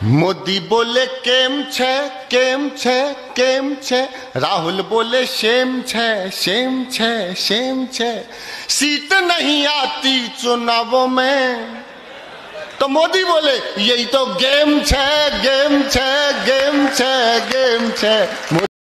मोदी बोले केम छे केम छे केम छे, राहुल बोले शेम छे शेम छे शेम छे। सीट नहीं आती चुनावों में तो मोदी बोले यही तो गेम छे गेम छे गेम छे गेम छे।